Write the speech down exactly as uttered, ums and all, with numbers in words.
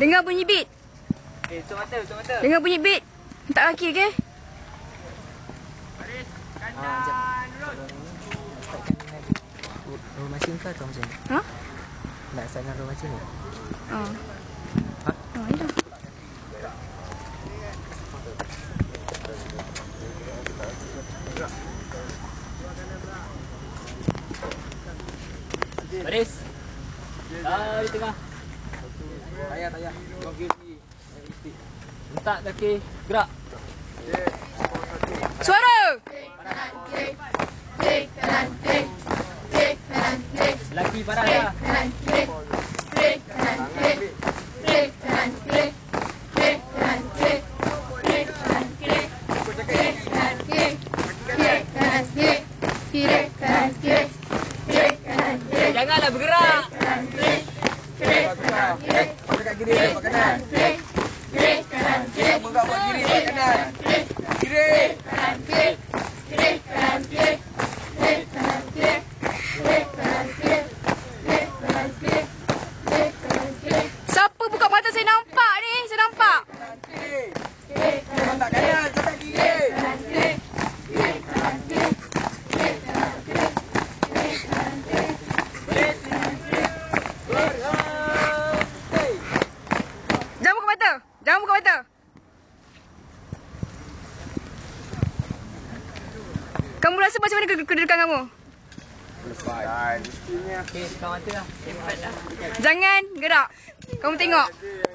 Dengar bunyi beat. Eh, tutup mata, tutup mata. Dengar bunyi beat. Tak kaki, okey? Baris, kanan, roll. Roll macam ke atau macam ni? Ha? Nak sana roll macam ni? Oh. Ha? Oh, ini dah. Baris. Ah, di tengah. Tayar, tayar. Letak kaki, gerak. Suara! Lelaki parah dah. Janganlah bergerak. Pakai kat kiri, pakai kanan. Kamu enggak buat kiri, pakai kanan. Kiri. Siapa buka mata saya nampak ni? Saya nampak. Kiri. Jangan tak kanan, sampai kiri. Jangan buka mata. Jangan buka mata. Kamu rasa macam mana kedudukan kamu? Lepas. Mestinya. Okey, buka mata dah. Cepat dah. Jangan gerak. Kamu tengok.